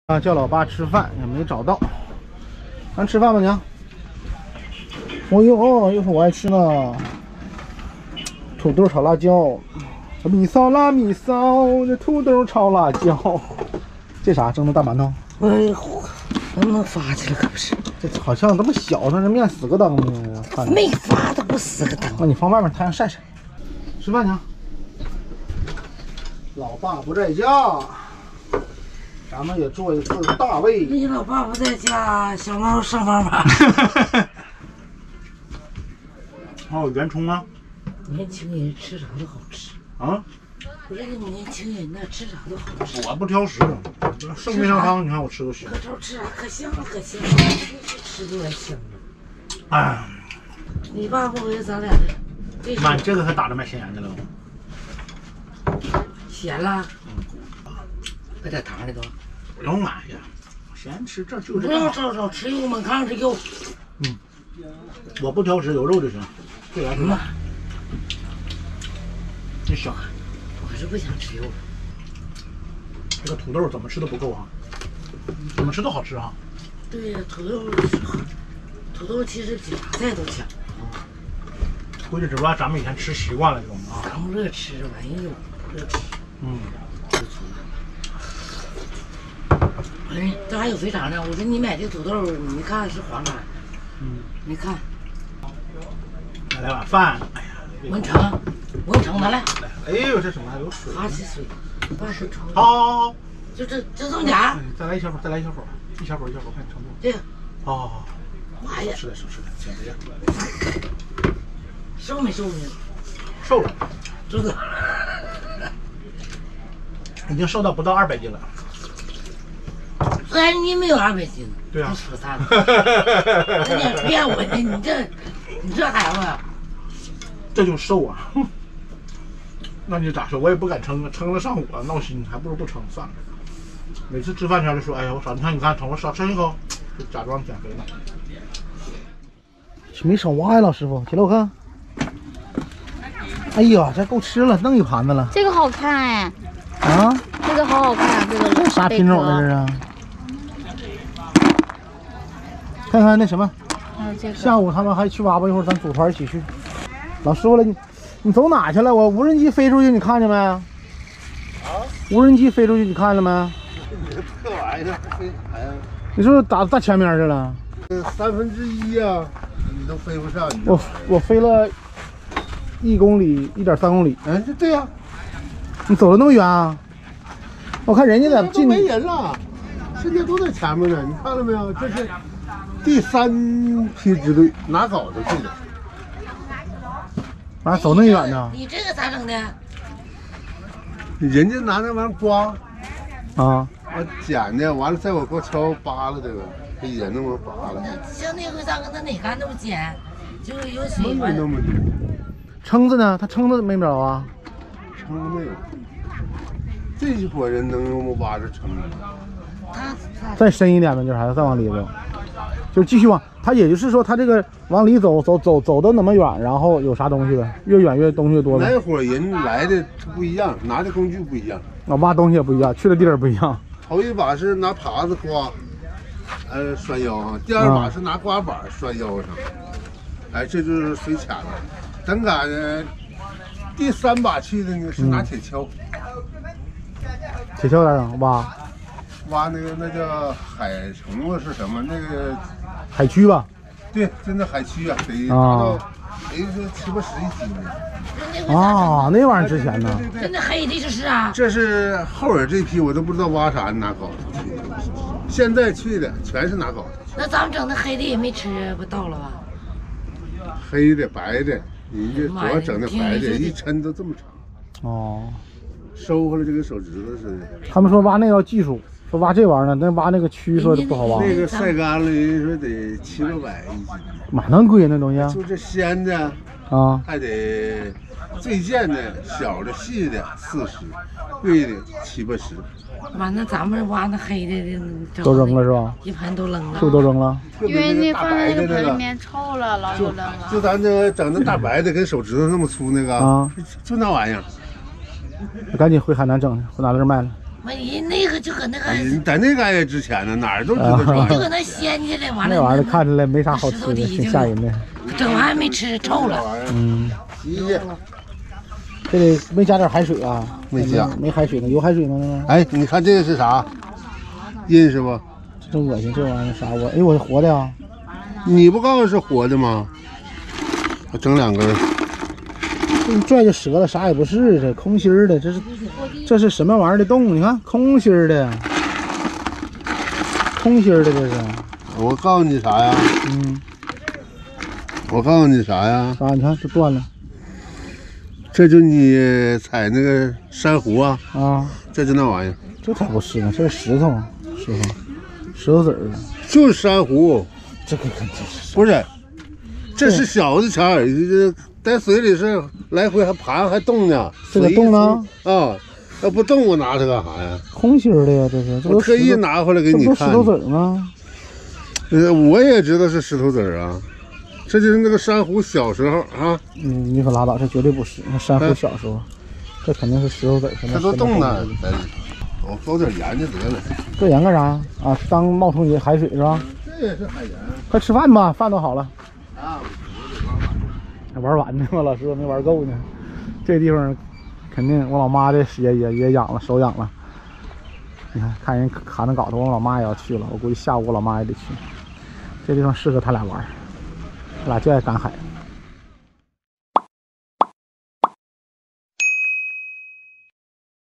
叫老爸吃饭也没找到，咱吃饭吧娘。哦呦，一会儿我爱吃呢。土豆炒辣椒，米烧拉米烧，这土豆炒辣椒。这啥？蒸的大馒头？ 哎呦，能不能发去了？可不是。 这好像这么小，它这面死个灯呢。 没发都不死个灯。 那你放外面太阳晒晒。吃饭娘。老爸不在家。咱们也做一次大胃。 你老爸不在家，小猫上班吧？ 还有圆葱啊！ 年轻人吃啥都好吃啊！ 我这个年轻人呢，吃啥都好吃。 我不挑食，剩面上汤，你看我吃都行。 可瞅吃啥可香了，可香了，吃就来香了。 哎， 你爸不回咱俩的。 妈，这个可打着卖咸盐的了。 咸了。搁点糖里头。 不用买呀，咸吃这就是。 不用少吃油，猛炕是油。 我不挑食，有肉就行。这来什你小， 我还是不想吃油。 这个土豆怎么吃都不够啊，怎么吃都好吃啊。 对呀，土豆其实比啥菜都香。 估计只不过咱们以前吃习惯了这种啊。 咱们热吃玩意儿，热吃。哎，这还有肥肠呢。我说你买这土豆，你看是黄炕。你看。 来碗饭。哎呀， 文成拿来。 哎呦，这什么还有水？ 哈起水，把水冲。 好， 就这中间。 再来一小口，再来一小口，一小口，看程度。 这个。 好。 妈呀！ 吃的，减肥呀。 瘦没瘦呢？ 瘦了， 真的。 已经瘦到不到200斤了。 虽然你没有200斤， 对啊， 你说啥呢？你骗我呢？你这孩子， 这就瘦啊！那你咋说？我也不敢称，称了上火闹心，还不如不称算了。每次吃饭前就说：“哎呀，我少，你看，瞅我少吃一口，就假装减肥了。”没少挖呀，老师傅，起来我看。哎呀，这够吃了，弄一盘子了。 这个好看哎。 啊？这个好看啊，这个。 这啥品种的这是？看看那什么，下午他们还去挖吧，一会儿咱组团一起去。老师傅了，你走哪去了？我无人机飞出去，你看见没？啊？无人机飞出去，你看了没？ 这玩意儿飞啥呀？ 你是不是打到前面去了 1/3呀，你都飞不上。 我飞了1公里，1.3公里。 对呀。 你走了那么远啊？我看人家在近。 没人了，现在都在前面呢，你看了没有？这是第3批支队拿镐子去的。 完走那么远呢？ 你这个咋整的？ 人家拿那玩意儿刮。 啊。 我剪的，完了再我给我敲扒了这个，给人那么扒了。 像那回咱跟他哪干那么剪，就有水没那么多。 蛏子呢？他蛏子没找啊？ 蛏子没有。这伙人能用么挖着蛏子？ 再深一点呗，就是还要再往里走，就继续往。他也就是说，他这个往里走的那么远，然后有啥东西呗？越远越东西越多呗。 那伙人来的不一样，拿的工具不一样， 挖东西也不一样，去的地儿不一样。 头一把是拿耙子刮，拴腰上；第2把是拿刮板拴腰上。哎，这就是水浅了。等赶第3把去的呢是拿铁锹。 铁锹在上挖那叫海虫子是什么？那个海蛆吧？ 对，就那海蛆啊，得达到是7、80一斤呢。 啊，那玩意儿值钱呢。 真的黑的就是啊。 这是后边这批我都不知道挖啥，拿镐子去的。现在去的全是拿镐子。 那咱们整的黑的也没吃，不到了吧？ 黑的、白的，你这主要整的白的，一抻都这么长。 哦。 收回来就跟手指头似的。 他们说挖那要技术，说挖这玩意儿呢，那挖那个蛆说不好挖。 那个晒干了，人说得700、800一斤。 哪能贵那东西啊？ 就这鲜的啊， 还得最贱的、小的、细的40，贵的7、80。 完了，咱们挖那黑的都扔了是吧？ 一盘都扔了， 是不是都扔了？ 因为那放在那个盆里面臭了，老就扔了。 就咱这整那大白的，跟手指头那么粗那个啊， 就那玩意儿。 赶紧回海南整去，回拿到这卖了。 人那个就搁那个， 在那嘎也值钱呢，哪儿都值得装。 就搁那掀起来，完了那玩意儿看起来没啥好吃的，挺吓人的。 这我还没吃，臭了。 嗯， 洗洗。 这里没加点海水啊？ 没加， 没海水呢，有海水吗？ 哎，你看这个是啥？阴是不？ 真恶心，这玩意儿啥？我活的啊！ 你不告诉是活的吗？我整2根。 这一拽就折了，啥也不是，这空心儿的，这是什么玩意儿的洞？你看，空心儿的，空心儿的这是。 我告诉你啥呀？ 嗯， 我告诉你啥呀？ 啥？你看这断了。 这就你采那个珊瑚啊，这就那玩意儿， 这才不是呢，这是石头，石头子儿， 就是珊瑚， 这个肯定是不是，这是小的钱儿，在水里是来回还爬还动呢， 这个动呢？ 啊，要不动我拿它干啥呀？ 空心儿的呀，这是， 我特意拿回来给你看， 这不是石头子儿吗？ 我也知道是石头子儿啊。这就是那个珊瑚小时候啊！ 你可拉倒，这绝对不是。那珊瑚小时候，这肯定是石头子儿。 它都冻了，我勾点盐就得了。 搁盐干啥啊？当冒充海水是吧？ 这也是海盐。 快吃饭吧，饭都好了。 啊， 玩完呢吗？老师，我没玩够呢。这地方肯定我老妈这也痒了，手痒了。你看人砍那镐头，我老妈也要去了。我估计下午我老妈也得去。这地方适合他俩玩。他俩就爱赶海。